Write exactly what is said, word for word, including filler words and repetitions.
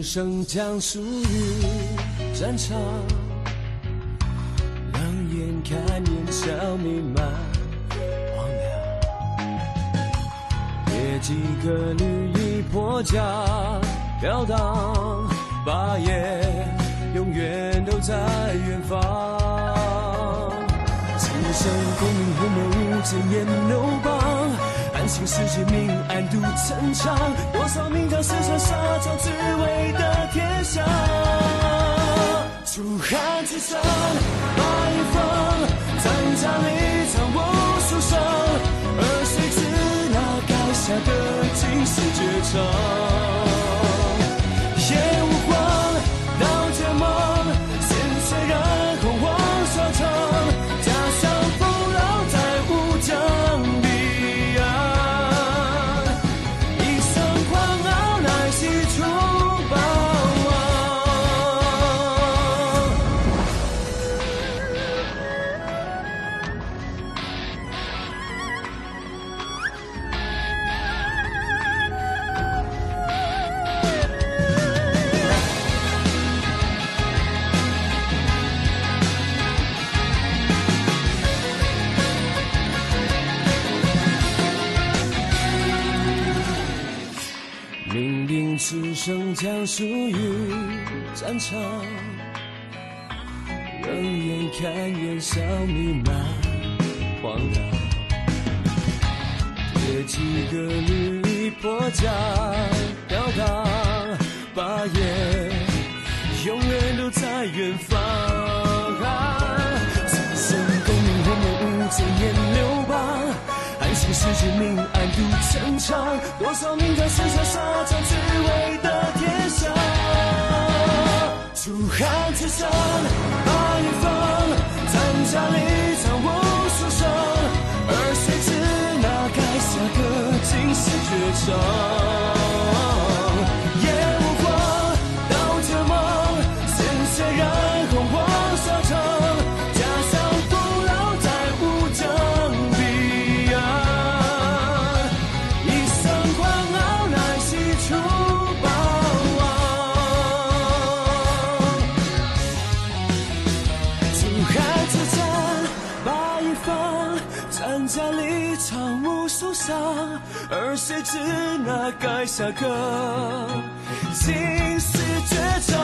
生将属于战场，冷眼看烟消弥漫荒凉，别几个绿衣破甲飘荡，把夜永远都在远方。今生功名混沌无间烟流邦，安心世界命暗度陈仓，多少名将厮杀杀招只为得天下。楚汉之争八一方，战场里藏无数伤，而谁知那盖下的尽是绝唱。夜无光，刀剑梦，鲜血染红黄沙场，家乡父老在乌江彼岸，一声狂傲乃西楚霸王。命令此生将属于战场，冷眼看烟消弥漫荒凉，别几个绿衣破甲飘荡，把夜永远都在远方。此生功名混沌无间烟流邦，安心世界命暗度陈仓，多少名将厮杀杀招只为得天下。楚汉之争八一方，战场里藏无数伤，而谁知那盖下的尽是绝唱。夜无光，刀剑梦，鲜血染红黄沙场，家乡父老在乌江彼岸，一声狂傲乃西楚霸王。楚汉之战八一方，战场里藏无数伤，而谁知那盖下个尽是绝唱。